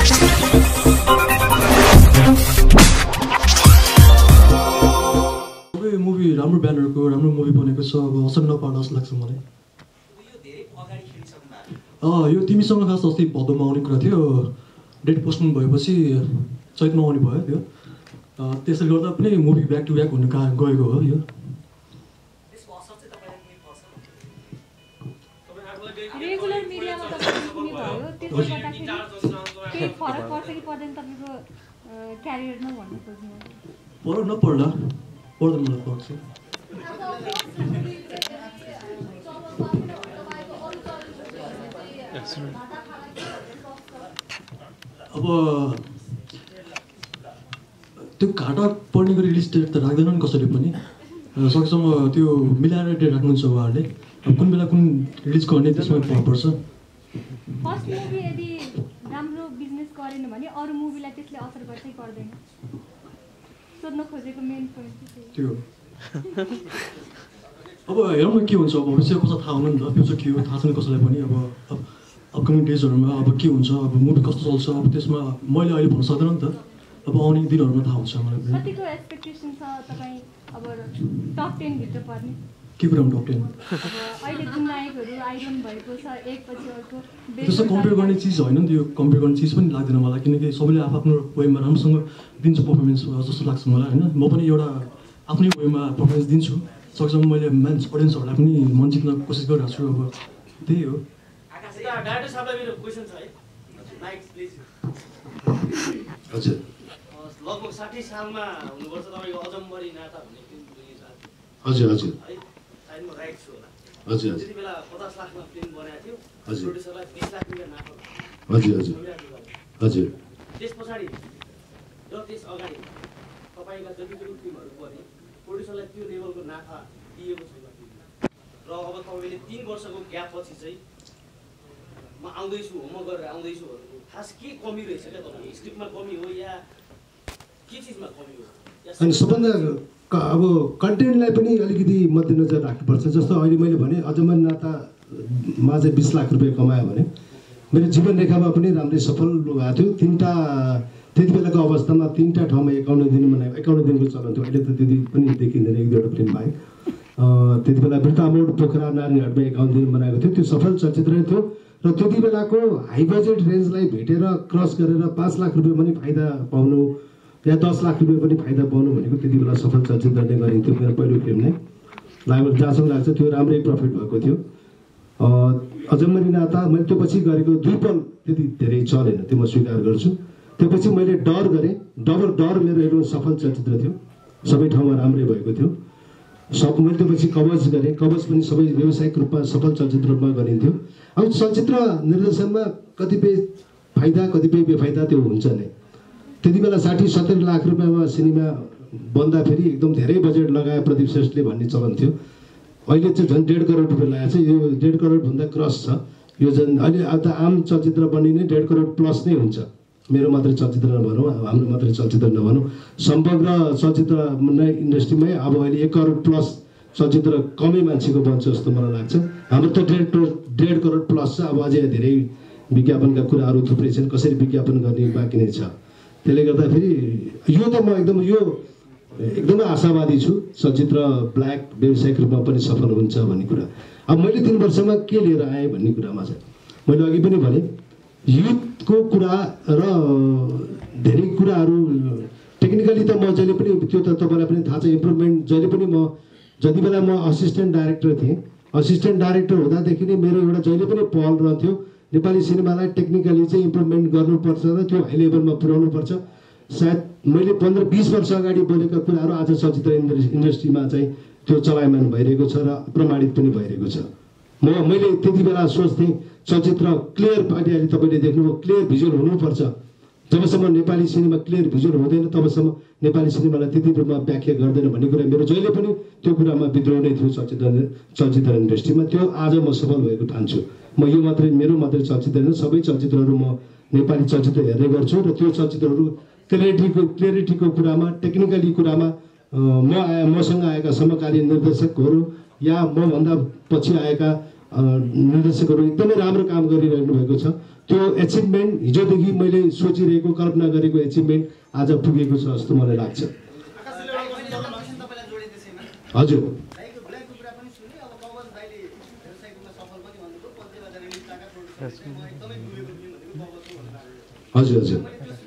Movie राम्रो ब्यानरको राम्रो movie बनेको छ अब असर नपार्ला जस्तो लाग्छ मलाई यो तिमीसँग खास अस्ति भदौमा आउने कुरा थियो डेट पोस्टपोन भएपछि चैतमा आउने भयो त्यो त्यसले गर्दा पनि मुभी ब्याक टु ब्याक हुन गएको हो यो रेगुलर मिडियामा तपाईले भयो त्यसले गर्दाखेरि के फरक पर्छ कि पर्दैन तपाईको क्यारियरमा भन्नु खोज्नु फरक नपर्ला पर्दैन मलाई पर्छ अब त्यो घाटा पर्ने गरी रिलिज डेट त राख्दैनन् कसैले पनि सकेसम्म त्यो मिलाएर डेट राख्नुहुन्छ उहाँहरूले अब कुन बेला कुन रिलिज गर्ने त्यसमा फरक पर्छ फर्स्ट मुभी यदि राम्रो बिजनेस गरेन भने अरू मुभीलाई त्यसले असर गर्दै पर्दैन सोध्न खोजेको मेन पोइन्ट त्यो अब हेरौँ न के हुन्छ अब भविष्य कसो थाहा हुनु नि त फ्युचर के हो थाहा छैन कसैलाई पनि अब अपकमिङ डेजहरूमा अब के हुन्छ अब मुभी कस्तो चल्छ अब त्यसमा मैले अहिले भन्न सक्दैन नि त अब आउने दिनहरूमा थाहा हुन्छ मलाई पनि कतिको एक्सपेक्टेसन छ तपाईँ अब टप 10 भित्र पर्ने के कुरामा टप 10 अब अहिले जुन नायकहरू आइरहनु भएको छ एकपछि अर्को त्यस्तो कम्पेयर गर्ने चिज होइन नि त्यो कम्पेयर गर्ने चिज पनि लाग्दैन मलाई किनकि सबैले आफ्नो वेमा राम्रोसँग दिन्छ पर्फर्मेन्स जस्तो लाग्छ मलाई होइन म पनि एउटा आफ्नै वेमा पर्फर्मेन्स दिन्छु सकेसम्म मैले मान्छे अडियन्सहरूलाई पनि मन जित्न कोसिस गरिरहेको छु अब त्यही हो हजुर लगभग 60 सालमा हुनुपर्छ तपाईको अजम्बरी नाता भन्ने फिल्म रिलिज भएको हजुर हजुर सायद म राइट छु होला हजुर त्यति बेला 50 लाखमा फिल्म बनाएको थियो हजुर प्रोड्युसरलाई 20 लाख रुपैयाँ नाफा हजुर हजुर हजुर त्यस पछाडि र त्यस अगाडि तपाईका जति पनि फिल्महरू बने प्रोड्युसरलाई त्यो लेभलको नाफा दिएको छैन र अब तपाईले 3 वर्षको ग्याप पछि चाहिँ म आउँदैछु होमवर्क गरेर आउँदैछु भन्नु खास के कमी रहेछ क्या तपाईको स्क्रिप्टमा कमी हो या के चीजमा कमी हो अनि सबभन्दा अब कन्टेन्टलाई पनि अलिकति मध्यनजर राख्नुपर्छ जस्तो अहिले मैले भने अजम्बरी नातामा चाहिँ 20 लाख रुपियाँ कमायो भने मेरो जीवन रेखामा पनि राम्रै सफल भएको थियो तीनटा त्यति बेलाको अवस्थामा तीनटा ठाउँमा 51 दिन बनायो 51 दिनको चलन थियो अहिले त त्यति पनि देखिँदैन एक दुईवटा फिल्म बाहेक त्यति बेला बिर्तामोड पोखरा नारायणघाटमा 51 दिन बनाएको थियो त्यो सफल चलचित्र थियो र त्यति बेलाको हाई बजेट रेन्जलाई भेटेर क्रस गरेर 5 लाख रुपियाँ पनि फाइदा पाउनु या 10 लाख रुपियाँ पनि फाइदा पाउनु भनेको त्यति बेला सफल चलचित्र नै गरिन्थ्यो मेरो पहिलो फिल्म नै लाग्यो जहाँसम्म लाग्छ त्यो राम्रै प्रफिट भएको थियो अजम्बरी नाता मैले त्यो पछि गरेको दुईपल त्यति धेरै चलेन त्यो म स्वीकार गर्छु त्यो पछि मैले डर गरेँ डर मेरो एउटा सफल चलचित्र थियो सबै ठाउँमा राम्रै भएको थियो मैले त्यो पछि कवच गरेँ कवच पनि सबै व्यावसायिक रूपमा सफल चलचित्र रूपमा गरिन्थ्यो अब चलचित्र निर्देशनमा कतिपय फाइदा कतिपय बेफाइदा त्यो हुन्छ नै त्यति बेला 60-70 लाख रुपियाँमा सिनेमा बन्दाखेरि एकदम धेरै बजेट लगाए प्रदीप श्रेष्ठले भन्ने चलन थियो अहिले चाहिँ झन् 1.5 करोड रुपियाँ लागेको छ यो 1.5 करोड भन्दा क्रस छ यो झन् अहिले अब त आम चलचित्र बनिने 1.5 करोड प्लस नै हुन्छ मेरो मात्रै चलचित्र नभनौँ हाम्रो मात्रै चलचित्र नभनौँ समग्र चलचित्र इन्डस्ट्रीमै अब अहिले 1 करोड प्लस चलचित्र कमै मान्छेको बन्छ जस्तो मलाई लाग्छ हाम्रो त 1.5 करोड प्लस छ अब अझै धेरै विज्ञापनका कुराहरू थुप्रै छन् कसरी विज्ञापन गर्ने बाँकी नै छ त्यसले गर्दाखेरि यो त म एकदमै आशावादी छु चलचित्र ब्ल्याक व्यावसायिक रूपमा पनि सफल हुन्छ भन्ने कुरा अब मैले 3 वर्षमा के लिएर आएँ भन्ने कुरामा चाहिँ मैले अघि पनि भने युथको कुरा र धेरै कुराहरू टेक्निकली त म जहिले पनि त्यो त तपाईँलाई पनि थाहा छ इम्प्रुभमेन्ट जहिले पनि म जति बेला म असिस्टेन्ट डाइरेक्टर थिएँ असिस्टेन्ट डाइरेक्टर हुँदादेखि नै मेरो एउटा जहिले पनि पहल रहन्थ्यो नेपाली सिनेमालाई टेक्निकली चाहिँ इम्प्रुभमेन्ट गर्नुपर्छ र त्यो हाई लेभलमा पुर्याउनुपर्छ सायद मैले 15-20 वर्ष अगाडि बोलेका कुराहरू आज चलचित्र इन्डस्ट्रीमा चाहिँ त्यो चलायमान भइरहेको छ र प्रमाणित पनि भइरहेको छ मैले त्यति बेला सोच्थेँ चलचित्र क्लियर अहिले तपाईँले देख्नुभयो क्लियर भिजुअल हुनुपर्छ जबसम्म नेपाली सिनेमा क्लियर भिजुअल हुँदैन तबसम्म नेपाली सिनेमालाई त्यति रूपमा व्याख्या गर्दैन भन्ने कुरा मेरो जहिले पनि त्यो कुरामा विद्रोह नै थियो चलचित्र इन्डस्ट्रीमा त्यो आज म सफल भएको ठान्छु म यो मात्रै मेरो मात्रै चलचित्र होइन सबै चलचित्रहरू म नेपाली चलचित्र हेर्ने गर्छु र त्यो चलचित्रहरू क्लियरिटीको कुरामा टेक्निकली कुरामा मसँग आएका समकालीन निर्देशकहरू या मभन्दा पछि आएका निर्देशकहरू एकदमै राम्रो काम गरिरहनु भएको छ त्यो एचिभमेन्ट हिजोदेखि मैले सोचिरहेको कल्पना गरेको एचिभमेन्ट आज पुगेको छ जस्तो मलाई लाग्छ। हजुर हजुर हजुर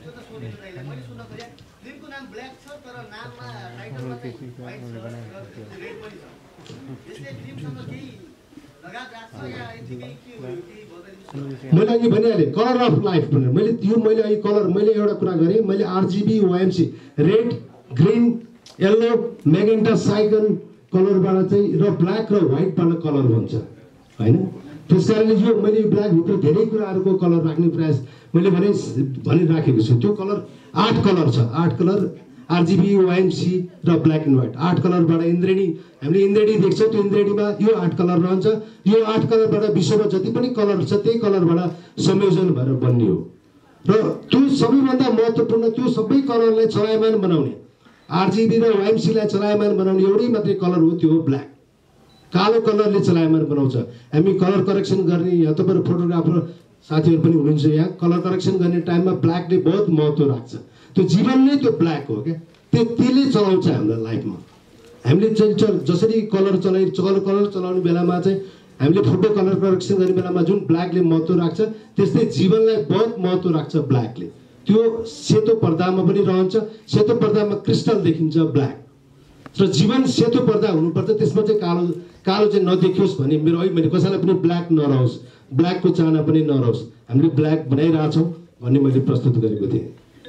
मैले अघि भनिहालेँ कलर अफ लाइफ भनेर मैले अघि कलर मैले एउटा कुरा गरेँ मैले RGB OMC red green yellow magenta cyan कलरबाट चाहिँ र ब्ल्याक र व्हाइटबाट कलर भन्छ होइन। त्यस कारणले यो मैले ब्ल्याकभित्र धेरै कुराहरूको कलर राख्ने प्रयास मैले भनिराखेको छु। त्यो कलर 8 कलर छ, 8 कलर RGB OMC र ब्ल्याक एन्ड व्हाइट 8 कलरबाट इन्द्रेणी हामीले इन्द्रेणी देख्छौँ त्यो इन्द्रेणीमा यो 8 कलर रहन्छ। यो 8 कलरबाट विश्वमा जति पनि कलर छ त्यही कलरबाट संयोजन भएर बन्ने हो र त्यो सबैभन्दा महत्त्वपूर्ण त्यो सबै कलरलाई चलायमान बनाउने RGB र OMC लाई चलायमान बनाउने एउटै मात्रै कलर हो, त्यो हो ब्ल्याक। कालो कलरले चलायमान बनाउँछ। हामी कलर करेक्सन गर्ने यहाँ तपाईँहरू फोटोग्राफर साथीहरू पनि हुनुहुन्छ, यहाँ कलर करेक्सन गर्ने टाइममा ब्ल्याकले बहुत महत्त्व राख्छ। त्यो जीवन नै त्यो ब्ल्याक हो क्या, त्यसले चलाउँछ हाम्रो लाइफमा। हामीले जसरी कलर चलाउने बेलामा चाहिँ हामीले फोटो कलर करेक्सन गर्ने बेलामा जुन ब्ल्याकले महत्त्व राख्छ त्यस्तै जीवनलाई बहुत महत्त्व राख्छ ब्ल्याकले। त्यो सेतो पर्दामा पनि रहन्छ, सेतो पर्दामा क्रिस्टल देखिन्छ ब्ल्याक र जीवन सेतो पर्दा हुनुपर्छ, त्यसमा चाहिँ कालो चाहिँ नदेखियोस् भन्ने मेरो है मैले कसैलाई पनि ब्ल्याक नरहोस्, ब्ल्याकको चाहना पनि नरहोस्, हामीले ब्ल्याक बनाइरहेछौँ भन्ने मैले प्रस्तुत गरेको थिएँ।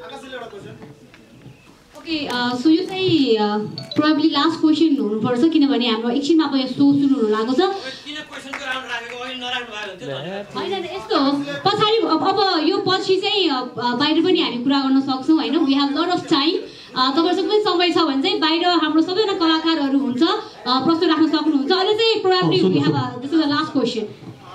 ओके सो यो चाहिँ प्रोबेबली लास्ट क्वेसन हुनुपर्छ किनभने हाम्रो एकछिनमा अब यो सो सुरु हुन लागेको छ। होइन यस्तो हो पछाडि अब यो पछि चाहिँ बाहिर पनि हामी कुरा गर्न सक्छौँ होइन। We have lot of time. तपाईँहरूसँग पनि समय छ भने चाहिँ बाहिर हाम्रो सबैजना कलाकारहरू हुन्छ, प्रस्तुत राख्न सक्नुहुन्छ। अहिले चाहिँ probably we have this is the last question.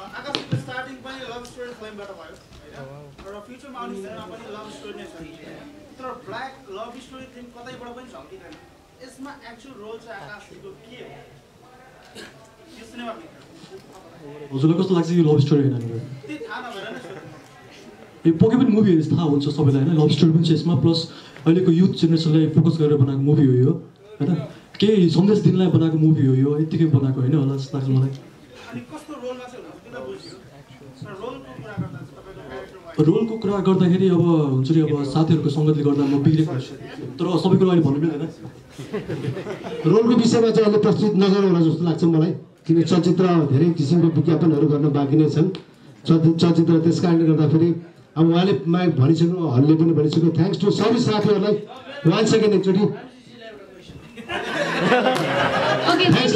तर ब्ल्याक लभ स्टोरी थिम कतैबाट पनि झल्किँदैन। यसमा एक्चुअल रोल चाहिँ आकाशको के हो यो सिनेमामा? हजुरलाई कस्तो लाग्छ यो लभ स्टोरी होइन? त्यो थाहा नभएर नै यो पक्कै पनि मुभी हेरेर थाहा हुन्छ सबैलाई होइन। लभ स्टोरी पनि छ यसमा, प्लस अहिलेको युथ जेनेरेसनलाई फोकस गरेर बनाएको मुभी हो यो होइन। केही सन्देश दिनलाई बनाएको मुभी हो यो, यत्तिकै बनाएको होइन होला जस्तो लाग्छ मलाई। अनि कस्तो रोलमा चाहिँ हुन्छ त्यो त बुझ्यो। रोलको कुरा गर्दा तपाईँको क्यारेक्टर रोलको कुरा गर्दाखेरि अब हुन्छ नि अब साथीहरूको सङ्गतले गर्दा म बिग्रेको छु, तर सबै कुरा अहिले भन्नु मिल्दैन। रोलको विषयमा चाहिँ अहिले प्रस्तुत नगरौँ होला जस्तो लाग्छ मलाई, किन चलचित्र धेरै किसिमको विज्ञापनहरू गर्न बाँकी नै छन् चलचित्र। त्यस कारणले गर्दाखेरि अब उहाँले भनिसक्नु, हलले पनि भनिसक्यो। थ्याङ्क्स टु सबै साथीहरूलाई वान सेकेन्ड एकचोटि